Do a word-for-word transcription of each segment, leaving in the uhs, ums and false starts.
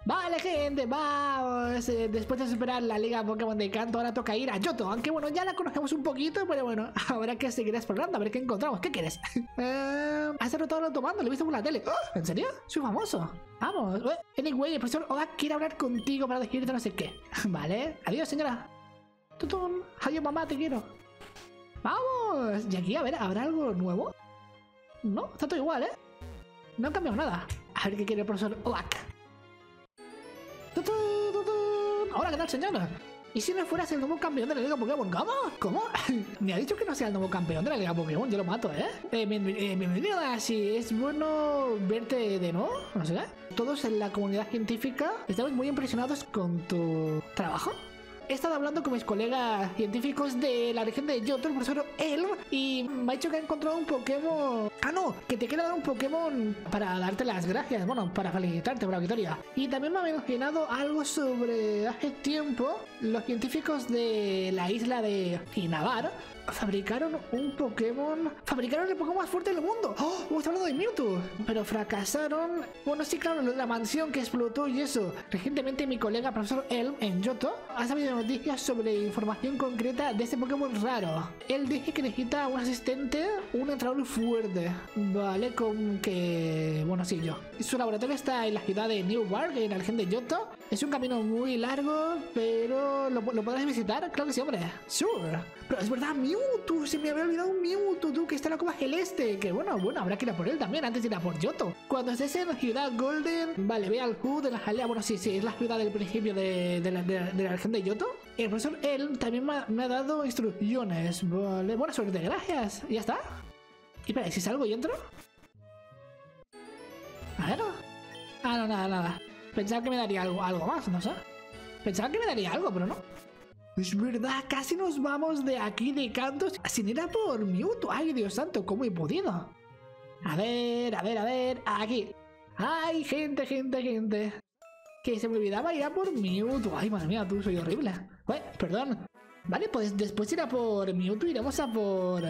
Vale, gente, vamos. Eh, después de superar la liga Pokémon de Kanto, ahora toca ir a Johto. Aunque bueno, ya la conocemos un poquito, pero bueno, habrá que seguir explorando, a ver qué encontramos. ¿Qué quieres? eh, has derrotado al tomando, lo he visto por la tele. ¡Oh! ¿En serio? Soy famoso. Vamos. Eh, anyway, el profesor Oda quiere hablar contigo para decirte no sé qué. Vale. Adiós, señora. Tutun. Adiós, mamá, te quiero. Vamos. Y aquí, a ver, ¿habrá algo nuevo? No, está todo igual, ¿eh? No ha cambiado nada. A ver qué quiere el profesor Oak. Hola, ¿qué tal, señora? ¿Y si no fueras el nuevo campeón de la Liga Pokémon? ¿Cómo? ¿Cómo? Me ha dicho que no sea el nuevo campeón de la Liga Pokémon. Yo lo mato, ¿eh? eh Bienvenida. Si es bueno verte de nuevo, no sé. Todos en la comunidad científica estamos muy impresionados con tu trabajo. He estado hablando con mis colegas científicos de la región de Johto, el profesor Elm, y me ha dicho que ha encontrado un Pokémon... Ah, no, que te quiere dar un Pokémon para darte las gracias, bueno, para felicitarte por la victoria. Y también me ha mencionado algo sobre... Hace tiempo, los científicos de la isla de Inabar fabricaron un Pokémon... Fabricaron el Pokémon más fuerte del mundo. ¡Oh! Estamos hablando de Mewtwo. Pero fracasaron... Bueno, sí, claro, la mansión que explotó y eso. Recientemente mi colega, profesor Elm, en Johto, ha sabido noticias sobre información concreta de este Pokémon raro. Él dice que necesita un asistente, un entrenador fuerte. Vale, con que... Bueno, sí, yo. Su laboratorio está en la ciudad de Newark, en la región de Johto. Es un camino muy largo, pero... ¿Lo, lo podrás visitar? Claro que sí, hombre. Sure. Pero es verdad, Mewtwo. Se me había olvidado un Mewtwo, tú, que está en la Copa Celeste. Que bueno, bueno, habrá que ir a por él también antes de ir a por Johto. Cuando estés en la ciudad Golden, vale, ve al Hood de la jalea. Bueno, sí, sí, es la ciudad del principio de, de, la, de, la, de la región de Johto. El profesor él también me ha, me ha dado instrucciones. Vale, buena suerte, gracias. ¿Y ya está? Y espera, ¿si salgo y entro? A ver. Ah, no, nada, nada. Pensaba que me daría algo, algo más, no sé. Pensaba que me daría algo, pero no. Es verdad, casi nos vamos de aquí de Kanto sin ir a por Mewtwo. Ay, Dios santo, ¿cómo he podido? A ver, a ver, a ver, aquí. Ay, gente, gente, gente. Que se me olvidaba ir a por Mewtwo. Ay, madre mía, tú, soy horrible. Ué, perdón. Vale, pues después de ir a por Mewtwo iremos a por...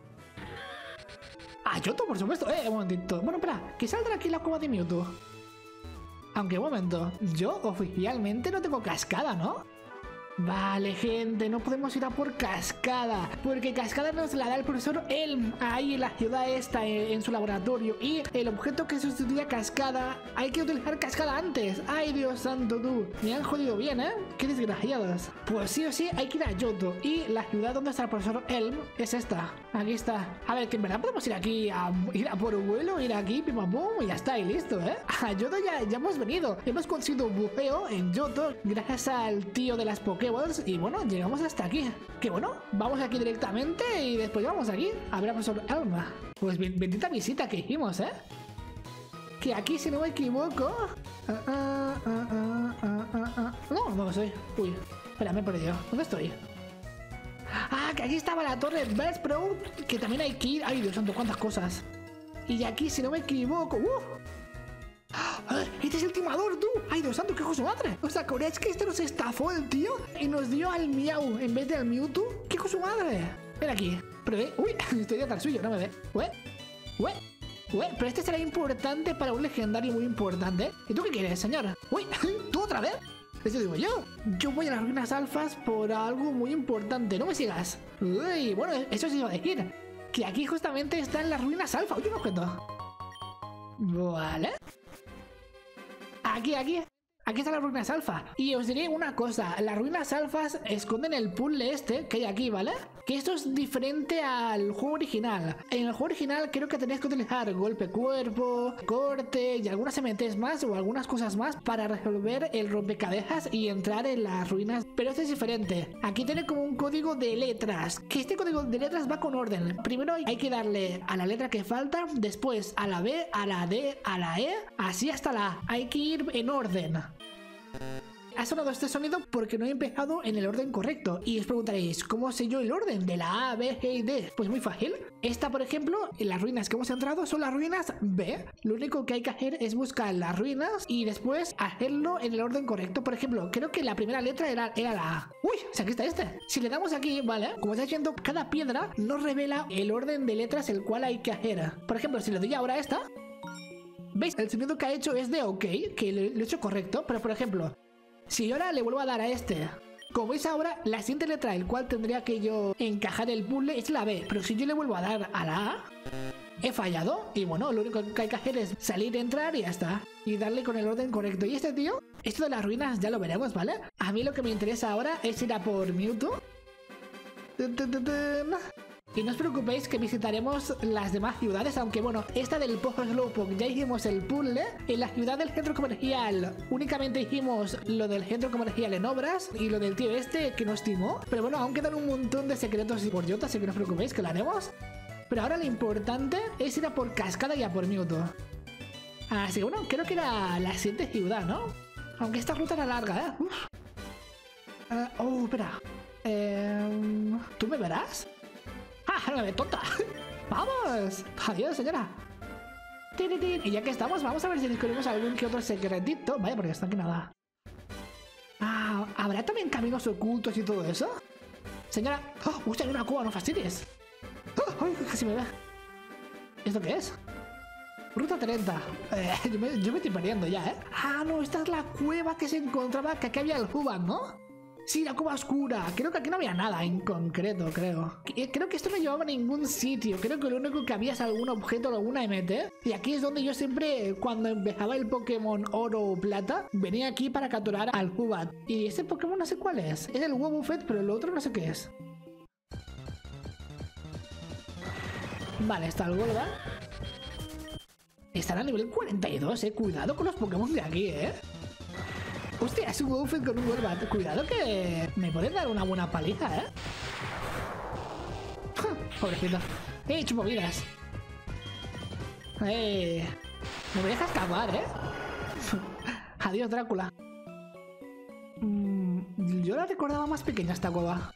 Ah, Johto, por supuesto. Eh, un momentito. Bueno, espera, que saldrá aquí la cueva de Mewtwo. Aunque, un momento, yo oficialmente no tengo cascada, ¿no? Vale, gente, no podemos ir a por Cascada, porque Cascada nos la da el profesor Elm ahí en la ciudad esta, en, en su laboratorio. Y el objeto que sustituye a Cascada, hay que utilizar Cascada antes. Ay, Dios santo, tú, me han jodido bien, ¿eh? Qué desgraciados. Pues sí o sí, hay que ir a Johto. Y la ciudad donde está el profesor Elm es esta. Aquí está. A ver, que en verdad podemos ir aquí a ir a por vuelo, ir aquí, pim pam pum, y ya está, y listo, ¿eh? A Johto ya, ya hemos venido. Hemos conseguido un buceo en Johto gracias al tío de las Pokémon. Y bueno, llegamos hasta aquí. Que bueno, vamos aquí directamente y después vamos aquí a ver a profesor Alma. Pues bendita visita que hicimos, ¿eh? Que aquí, si no me equivoco... Uh, uh, uh, uh, uh, uh, uh. No, no lo sé. Uy, espera, me he perdido. ¿Dónde estoy? Ah, que aquí estaba la torre Best Pro, que también hay que ir. Ay, Dios santo, cuántas cosas. Y aquí, si no me equivoco... ¡Uh! ¡Este es el timador, tú! ¡Ay, Dios santo, qué hijo su madre! ¿Os acordáis que este nos estafó el tío? Y nos dio al Miau en vez de al Mewtwo. ¡Qué hijo su madre! Ven aquí. Pero, eh, uy, estoy de atrás suyo, no me ve. Ué, ué, ué, pero este será importante para un legendario muy importante. ¿Y tú qué quieres, señor? Uy, ¿tú otra vez? Eso digo yo. Yo voy a las ruinas alfas por algo muy importante. No me sigas. Uy, bueno, eso sí iba a decir. Que aquí justamente están las ruinas alfa. Oye, un objeto. Vale. Aquí, aquí, aquí están las ruinas alfa. Y os diré una cosa, las ruinas alfas esconden el puzzle este que hay aquí, ¿vale? Que esto es diferente al juego original. En el juego original creo que tenéis que utilizar golpe cuerpo, corte y algunas M Ts más o algunas cosas más para resolver el rompecabezas y entrar en las ruinas. Pero este es diferente. Aquí tiene como un código de letras, que este código de letras va con orden. Primero hay que darle a la letra que falta, después a la B, a la D, a la E, así hasta la A. Hay que ir en orden. Ha sonado este sonido porque no he empezado en el orden correcto. Y os preguntaréis, ¿cómo sé yo el orden de la A, B, G y D? Pues muy fácil. Esta, por ejemplo, en las ruinas que hemos entrado son las ruinas B. Lo único que hay que hacer es buscar las ruinas y después hacerlo en el orden correcto. Por ejemplo, creo que la primera letra era, era la A. ¡Uy! O sea, aquí está este. Si le damos aquí, ¿vale? Como estáis viendo, cada piedra nos revela el orden de letras el cual hay que hacer. Por ejemplo, si le doy ahora a esta... ¿Veis? El sonido que ha hecho es de ok, que lo, lo he hecho correcto. Pero por ejemplo, si yo ahora le vuelvo a dar a este, como veis ahora, la siguiente letra el cual tendría que yo encajar el puzzle es la B. Pero si yo le vuelvo a dar a la A, he fallado. Y bueno, lo único que hay que hacer es salir, entrar y ya está. Y darle con el orden correcto. Y este tío, esto de las ruinas ya lo veremos, ¿vale? A mí lo que me interesa ahora es ir a por Mewtwo. Y no os preocupéis que visitaremos las demás ciudades, aunque bueno, esta del Pozo Slowpoke ya hicimos el puzzle. En la ciudad del centro comercial únicamente hicimos lo del centro comercial en obras y lo del tío este que nos timó. Pero bueno, aún quedan un montón de secretos y por Yoto, así que no os preocupéis que lo haremos. Pero ahora lo importante es ir a por Cascada y a por Mewtwo. Así que bueno, creo que era la siguiente ciudad, ¿no? Aunque esta ruta era larga, ¿eh? Uf. Uh, oh, espera. Eh, ¿Tú me verás? ¡Ah, no me ve tonta! ¡Vamos! ¡Adiós, señora! Y ya que estamos, vamos a ver si descubrimos algún que otro secretito. Vaya, porque está aquí nada. Ah, ¿habrá también caminos ocultos y todo eso? Señora... ¡Oh! ¡Uy, hay una cueva! ¡No fastidies! ¡Oh! ¡Ay, casi me ve! ¿Esto qué es? Ruta treinta. Eh, yo, me, yo me estoy perdiendo ya, ¿eh? Ah, no, esta es la cueva que se encontraba, que aquí había el Zubat, ¿no? Sí, la cueva oscura. Creo que aquí no había nada en concreto, creo. Creo que esto no llevaba a ningún sitio. Creo que lo único que había es algún objeto o alguna M T. Y aquí es donde yo siempre, cuando empezaba el Pokémon Oro o Plata, venía aquí para capturar al Zubat. Y ese Pokémon no sé cuál es. Es el Wobbuffet, pero el otro no sé qué es. Vale, está el Golbat. Están a nivel cuarenta y dos, eh. Cuidado con los Pokémon de aquí, eh. Hostia, es un Wobbuffet con un Golbat. Cuidado que me pueden dar una buena paliza, ¿eh? Pobrecito. ¡Eh, chupovidas! ¡Eh! Me voy a dejar escapar, ¿eh? Adiós, Drácula. Mm, yo la recordaba más pequeña esta cueva.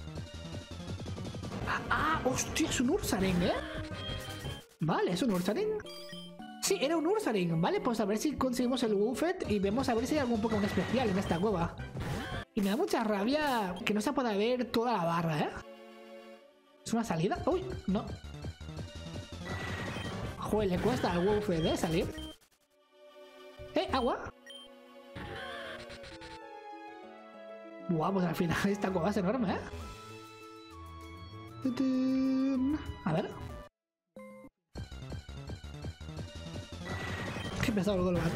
¡Ah! ¡Hostia! Es un Ursaring, ¿eh? Vale, es un Ursaring. Sí, era un Ursaring, vale, pues a ver si conseguimos el Wobbuffet y vemos a ver si hay algún Pokémon especial en esta cueva. Y me da mucha rabia que no se pueda ver toda la barra, ¿eh? ¿Es una salida? ¡Uy! No. Joder, le cuesta al Wobbuffet, ¿eh? Salir. ¡Eh! ¡Agua! Buah, pues al final esta cueva es enorme, ¿eh? A ver. Qué pesado el Golbat.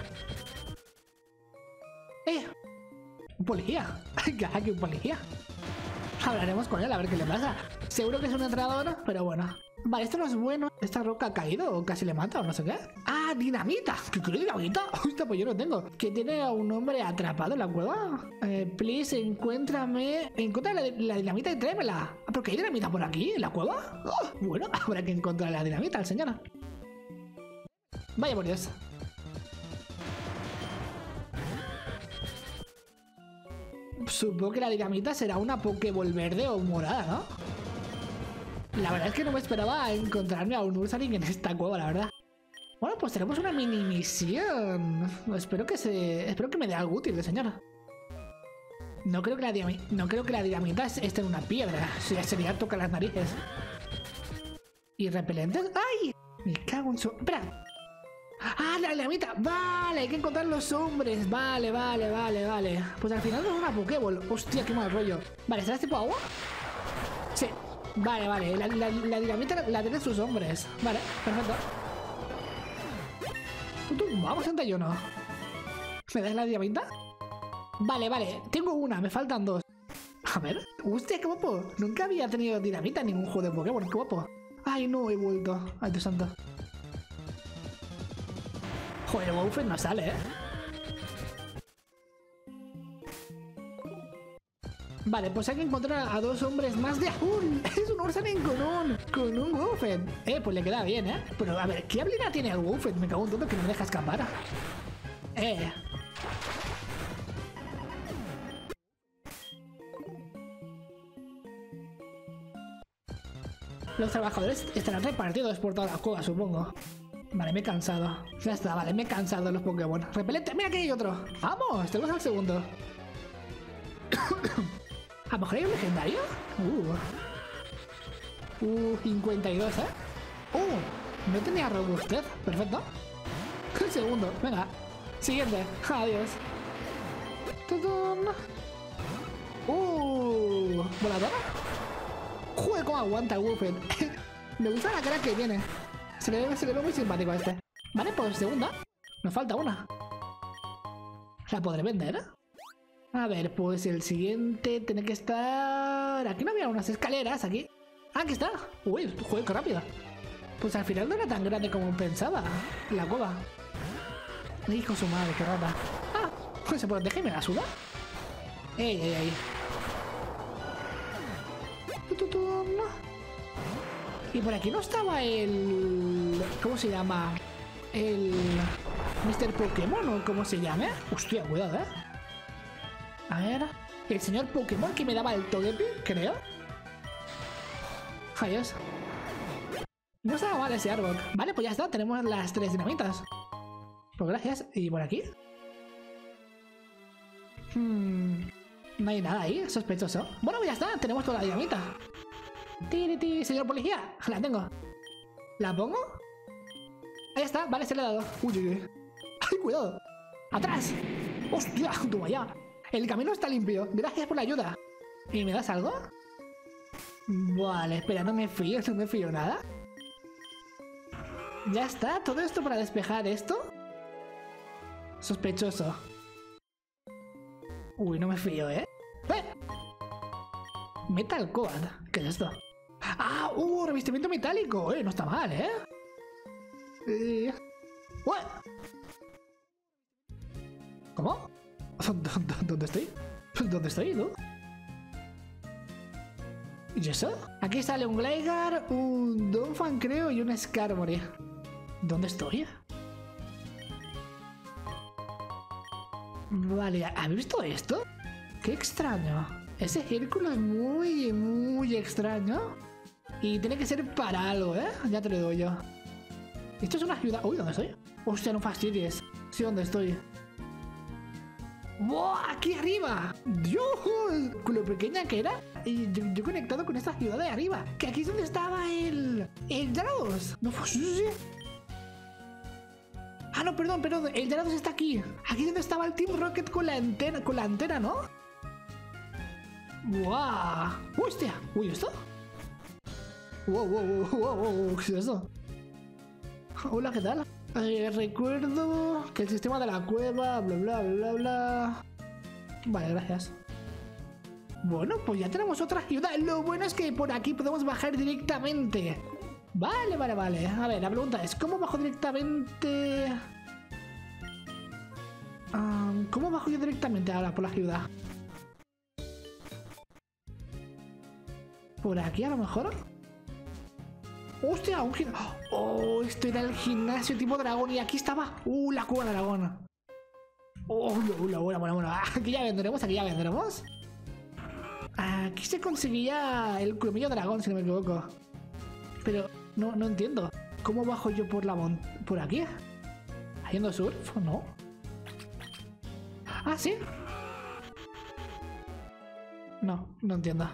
¡Eh! ¡Un policía! ¡Aquí un policía! Hablaremos con él a ver qué le pasa. Seguro que es un entrenador, pero bueno. Vale, esto no es bueno. ¿Esta roca ha caído o casi le mata o no sé qué? ¡Ah, dinamita! ¿Qué quiere dinamita? Hostia, pues yo no tengo. ¿Que tiene a un hombre atrapado en la cueva? Eh, please, encuéntrame... Encuentra la, la dinamita y tráemela. ¿Por qué hay dinamita por aquí, en la cueva? Oh, bueno, habrá que encontrar la dinamita al señor. Vaya por Dios. Supongo que la dinamita será una Pokéball verde o morada, ¿no? La verdad es que no me esperaba encontrarme a un Ursaring en esta cueva, la verdad. Bueno, pues tenemos una mini misión. Espero que se... Espero que me dé algo útil, señora. No creo que la dinamita, no creo que la dinamita esté en una piedra. Si sería tocar las narices. ¿Y repelentes? ¡Ay! Me cago en su... ¡Espera! ¡Ah, la dinamita! Vale, hay que encontrar los hombres. Vale, vale, vale, vale. Pues al final no es una Pokéball. Hostia, qué mal rollo. Vale, ¿será tipo agua? Sí. Vale, vale. La, la, la dinamita la, la tienen sus hombres. Vale, perfecto. ¿Tú, tú? Vamos, treinta y uno. ¿Me das la dinamita? Vale, vale. Tengo una, me faltan dos. A ver. Hostia, qué guapo. Nunca había tenido dinamita en ningún juego de Pokémon. Qué guapo. Ay, no, he vuelto. Ay, Dios santo. Joder, el Wobbuffet no sale, ¿eh? Vale, pues hay que encontrar a dos hombres más de azul. Es un Ursaring con un... Con un Wobbuffet. Eh, pues le queda bien, ¿eh? Pero a ver, ¿qué habilidad tiene el Wobbuffet? Me cago en todo que no me deja escapar. Eh... Los trabajadores estarán repartidos por toda la cueva, supongo. Vale, me he cansado. Ya está, vale, me he cansado de los Pokémon. Repelente, mira que hay otro. Vamos, tenemos al segundo. A lo mejor hay un legendario. Uh, uh cincuenta y dos, ¿eh? Uh, no tenía robustez. Perfecto. Un segundo, venga. Siguiente, adiós. ¡Tutun! ¡Uh! ¿Voladora? ¡Joder, cómo aguanta el Wolfen! Me gusta la cara que viene. Se le, ve, se le ve muy simpático a este. Vale, pues segunda. Nos falta una. ¿La podré vender? A ver, pues el siguiente tiene que estar... Aquí no había unas escaleras, aquí. Ah, aquí está. Uy, joder, qué rápido. Pues al final no era tan grande como pensaba. La cueva. Hijo su madre, qué rata. Ah, pues se protege y me la suda. Ey, ey, ey. Y por aquí no estaba el... ¿Cómo se llama? El... mister Pokémon o cómo se llama. Hostia, cuidado, eh. A ver... El señor Pokémon que me daba el Togepi, creo. Adiós. No estaba mal ese árbol. Vale, pues ya está. Tenemos las tres dinamitas. Pues gracias. ¿Y por aquí? Hmm... No hay nada ahí, sospechoso. Bueno, pues ya está, tenemos toda la dinamita. Tiri, tiri, señor policía, la tengo. ¿La pongo? Ahí está, vale, se le ha dado. Uy, uy, uy. ¡Ay, cuidado! ¡Atrás! ¡Hostia! ¡Toma ya! El camino está limpio, gracias por la ayuda. ¿Y me das algo? Vale, espera, no me fío, no me fío nada. Ya está, todo esto para despejar esto. Sospechoso. Uy, no me fío, ¿eh? ¡Eh! Metal Coat. ¿Qué es esto? ¡Ah! ¡Uh! Revestimiento metálico. Eh, no está mal, ¿eh? eh... ¿What? ¿Cómo? ¿Dónde estoy? ¿Dónde estoy, no? ¿Y eso? Aquí sale un Gligar, un Donphan, creo, y un Skarmory. ¿Dónde estoy? Vale, ¿habéis visto esto? ¡Qué extraño! Ese círculo es muy, muy extraño. Y tiene que ser para algo, ¿eh? Ya te lo digo yo. Esto es una ciudad... Uy, ¿dónde estoy? Hostia, no fastidies. Sí, ¿dónde estoy? ¡Buah! ¡Aquí arriba! ¡Dios! Con lo pequeña que era. Y yo, yo conectado con esta ciudad de arriba. Que aquí es donde estaba el... El Gyarados. No fue... Ah, no, perdón, perdón. El Gyarados está aquí. Aquí es donde estaba el Team Rocket con la antena, con la antena, ¿no? ¡Guau! ¡Hostia! Uy, ¿esto? ¡Wow, wow, wow, wow, wow! ¿Qué es eso? Hola, ¿qué tal? Eh, recuerdo que el sistema de la cueva, bla, bla, bla, bla... Vale, gracias. Bueno, pues ya tenemos otra ciudad. Lo bueno es que por aquí podemos bajar directamente. Vale, vale, vale. A ver, la pregunta es, ¿cómo bajo directamente? Um, ¿Cómo bajo yo directamente ahora por la ciudad? ¿Por aquí a lo mejor? ¡Hostia! Un gimnasio. ¡Oh! Esto era el gimnasio tipo dragón y aquí estaba... ¡Uh! La cueva de dragón. ¡Oh! Bueno, bueno, bueno, bueno. Aquí ya vendremos, aquí ya vendremos. Aquí se conseguía el colmillo dragón, si no me equivoco. Pero no, no entiendo. ¿Cómo bajo yo por la mon... por aquí? ¿Haciendo surf? ¿No? ¿Ah, sí? No, no entiendo.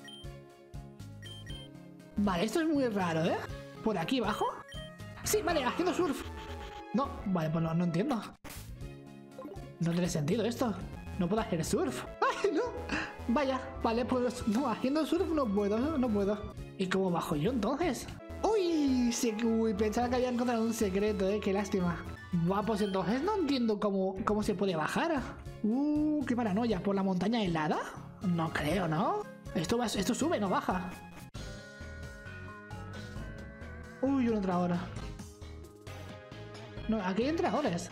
Vale, esto es muy raro, ¿eh? ¿Por aquí bajo? Sí, vale, haciendo surf. No, vale, pues no, no entiendo. No tiene sentido esto. No puedo hacer surf. ¡Ay, no! Vaya, vale, pues no, haciendo surf no puedo, no, no puedo. ¿Y cómo bajo yo entonces? ¡Uy! Sí, uy, pensaba que había encontrado un secreto, ¿eh? Qué lástima. Va, pues entonces no entiendo cómo, cómo se puede bajar. ¡Uh! ¡Qué paranoia! ¿Por la montaña helada? No creo, ¿no? Esto, va, esto sube, no baja. Uy, un entrenador. No, aquí hay entrenadores.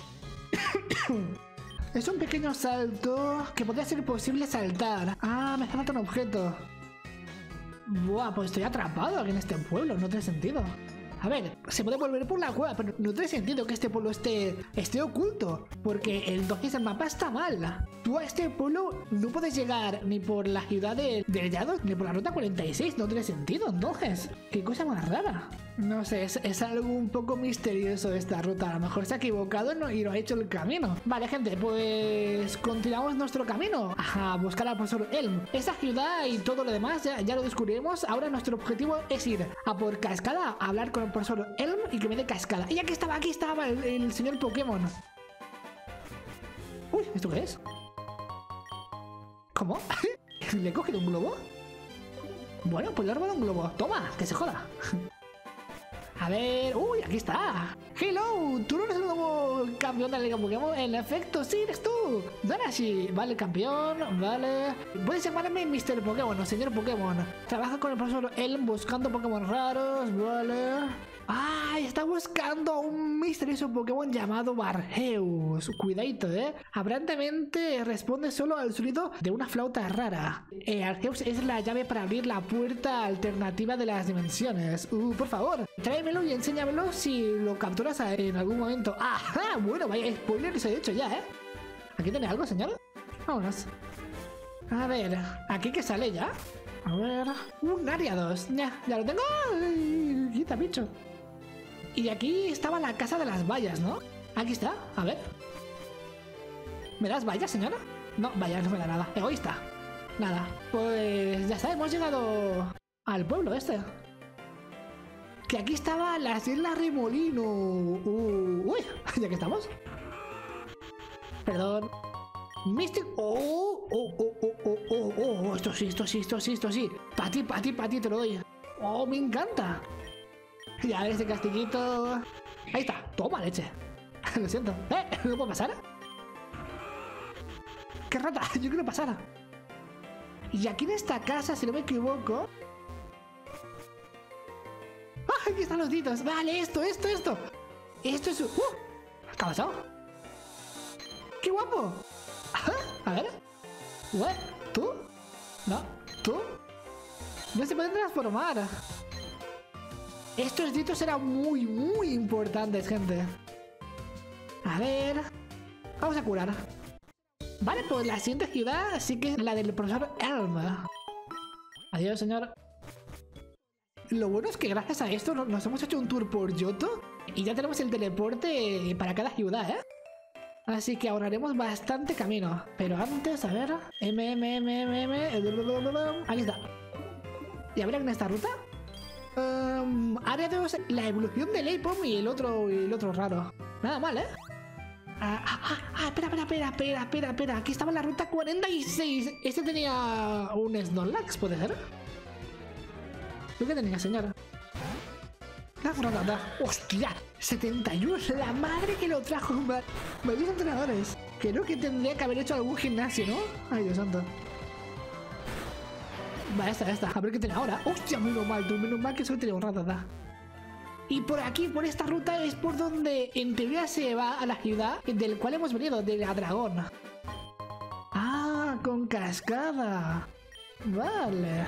Es un pequeño salto que podría ser posible saltar. Ah, me falta un objeto. Buah, pues estoy atrapado aquí en este pueblo, no tiene sentido. A ver, se puede volver por la cueva, pero no tiene sentido que este pueblo esté, esté oculto, porque entonces el mapa está mal. Tú a este pueblo no puedes llegar ni por la ciudad de, de Llados, ni por la ruta cuarenta y seis, no tiene sentido entonces. Qué cosa más rara. No sé, es, es algo un poco misterioso esta ruta, a lo mejor se ha equivocado no, y no ha hecho el camino. Vale, gente, pues continuamos nuestro camino a buscar al profesor Elm. Esta ciudad y todo lo demás ya, ya lo descubriremos. Ahora nuestro objetivo es ir a por Cascada a hablar con el el profesor Elm y que me dé cascada. Y aquí estaba, aquí estaba el, el señor Pokémon. Uy, ¿esto qué es? ¿Cómo? ¿Le he cogido un globo? Bueno, pues le he robado un globo. Toma, que se joda. A ver... ¡Uy, aquí está! ¡Hello! ¿Tú no eres el nuevo campeón de la Liga Pokémon? En efecto, sí, eres tú. Darashi. Vale, campeón. Vale. Puedes llamarme mister Pokémon o señor Pokémon. Trabaja con el profesor Elm buscando Pokémon raros. Vale. ¡Ah! Está buscando a un misterioso Pokémon llamado Barheus. Cuidadito, ¿eh? Aparentemente responde solo al sonido de una flauta rara. Eh, Arceus es la llave para abrir la puerta alternativa de las dimensiones. Uh, por favor, tráemelo y enséñamelo si lo capturas en algún momento. ¡Ajá! Bueno, vaya spoiler se ha hecho ya, ¿eh? ¿Aquí tiene algo, señor? Vámonos. A ver, ¿aquí qué sale ya? A ver... Un área dos. Ya, ya lo tengo. ¡Ay! Quita, bicho. Y aquí estaba la casa de las vallas, ¿no? Aquí está, a ver. ¿Me das vallas, señora? No, vallas no me da nada. Egoísta. Nada. Pues ya está, hemos llegado al pueblo este. Que aquí estaba las Islas Remolino. Uh, uy, ya que estamos. Perdón. Mystic. Oh, oh, oh, oh, oh, oh, oh. Esto sí, esto sí, esto sí, esto sí. Pa' ti, pa' ti, pa' ti te lo doy. Oh, me encanta. Ya, este castillito. Ahí está. Toma, leche. Lo siento. ¿Eh? ¿No puedo pasar? ¡Qué rata! Yo quiero pasar. Y aquí en esta casa, si no me equivoco... ¡Ah! Aquí están los ditos. Vale, esto, esto, esto. Esto es... ¡Uh! ¿Qué ha pasado? ¡Qué guapo! Ajá. A ver. ¿What? ¿Tú? No. ¿Tú? No se pueden transformar. Estos ditos eran muy, muy importantes, gente. A ver... Vamos a curar. Vale, pues la siguiente ciudad sí que es la del profesor Elm. Adiós, señor. Lo bueno es que gracias a esto nos hemos hecho un tour por Johto y ya tenemos el teleporte para cada ciudad, ¿eh? Así que ahorraremos bastante camino. Pero antes, a ver... M, M, M, M, M... Aquí está. ¿Y a ver en esta ruta? Um, área dos, la evolución del Apom y el otro y el otro raro. Nada mal, ¿eh? Ah, ah, ah, ah, espera, espera, espera, espera, espera, espera. Aquí estaba la ruta cuarenta y seis. Este tenía un Snorlax, ¿puede ser? ¿Tú qué tenía, señora? La frontada. ¡Hostia! setenta y uno. La madre que lo trajo. Varios entrenadores. Creo que tendría que haber hecho algún gimnasio, ¿no? Ay, Dios santo. Va, esta, esta. A ver qué tiene ahora. ¡Hostia! Menos mal, tú. Menos mal que solo tenía un ratata. Y por aquí, por esta ruta, es por donde en teoría se va a la ciudad del cual hemos venido, de la Dragón. Ah, con cascada. Vale.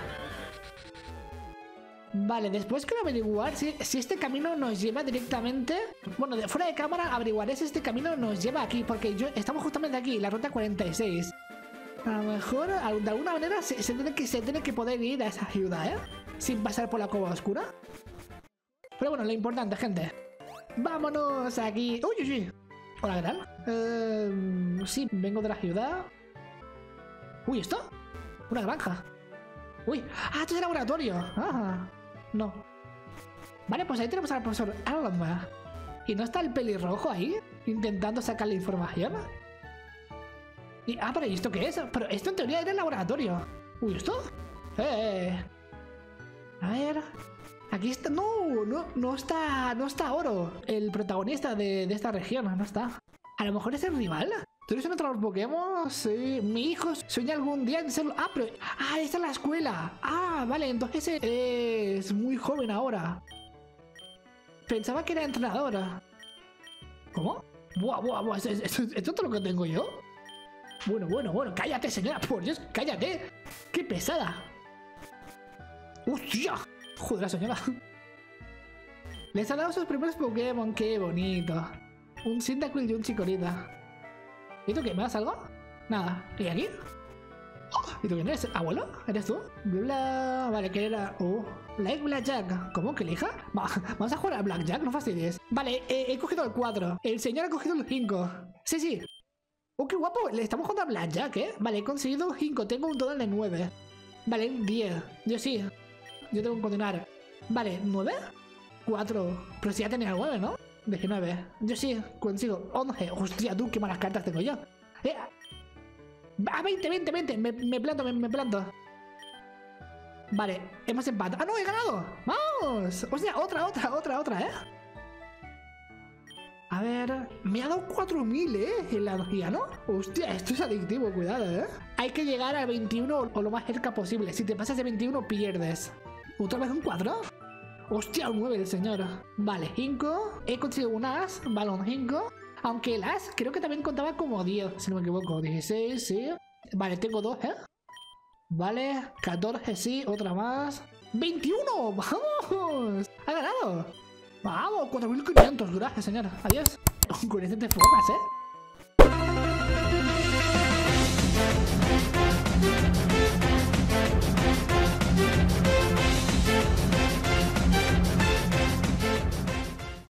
Vale, después quiero averiguar si, si este camino nos lleva directamente... Bueno, de fuera de cámara averiguaré si este camino nos lleva aquí, porque yo estamos justamente aquí, la ruta cuarenta y seis. A lo mejor, de alguna manera, se, se, tiene que, se tiene que poder ir a esa ciudad, ¿eh? Sin pasar por la cueva oscura. Pero bueno, lo importante, gente. ¡Vámonos aquí! ¡Uy, uy, uy! Hola, ¿qué tal? Eh, sí, vengo de la ciudad. Uy, ¿esto? Una granja. Uy, ah, esto es el laboratorio. Ah, no. Vale, pues ahí tenemos al profesor Alma. ¿Y no está el pelirrojo ahí? Intentando sacar la información. Y, ah, pero ¿y esto qué es? Pero esto en teoría era el laboratorio. Uy, ¿esto? Eh. A ver. Aquí está. No, no, no está. No está Oro, el protagonista de, de esta región. No está. A lo mejor es el rival. ¿Tú eres un entrenador Pokémon? Sí. Mi hijo sueña algún día en serlo. Ah, pero. Ah, está en la escuela. Ah, vale, entonces es muy joven ahora. Pensaba que era entrenadora. ¿Cómo? Buah, buah, buah. ¿Esto, esto, esto es todo lo que tengo yo? Bueno, bueno, bueno. Cállate, señora. Por Dios, cállate. ¡Qué pesada! ¡Hostia! Joder, señora. Les han dado sus primeros Pokémon. ¡Qué bonito! Un Cyndaquil y un Chikorita. ¿Y tú qué? ¿Me das algo? Nada. ¿Y aquí? Oh, ¿y tú quién eres? ¿Abuelo? ¿Eres tú? Bla... Vale, ¿qué era? Oh, like Blackjack. ¿Cómo? ¿Que elija? Va, vamos a jugar a Blackjack, no fastidies. Vale, eh, he cogido el cuatro. El señor ha cogido el cinco. Sí, sí. Oh, qué guapo. Le estamos jugando a Blackjack, ¿eh? Vale, he conseguido cinco. Tengo un total de nueve. Vale, diez. Yo sí. Yo tengo que continuar. Vale, ¿nueve? cuatro. Pero si ya tenía el nueve, ¿no? diecinueve. Yo sí consigo once. Hostia, tú, qué malas cartas tengo yo. Eh, a veinte, veinte, veinte. Me, me planto, me, me planto. Vale, hemos empatado. ¡Ah, no! ¡He ganado! ¡Vamos! Hostia, otra, otra, otra, otra, ¿eh? A ver... Me ha dado cuatro mil, ¿eh? En la energía, ¿no? Hostia, esto es adictivo, cuidado, ¿eh? Hay que llegar al veintiuno o lo más cerca posible. Si te pasas de veintiuno, pierdes. ¿Otra vez un cuatro? Hostia, un nueve el señor. Vale, cinco. He conseguido un as. Balón cinco. Aunque el as creo que también contaba como diez, si no me equivoco. dieciséis, sí. Vale, tengo dos, ¿eh? Vale, catorce, sí. Otra más. ¡veintiuno! ¡Vamos! ¡Ha ganado! ¡Vamos! cuatro mil quinientos. Gracias, señor. Adiós. Con este te formas, ¿eh?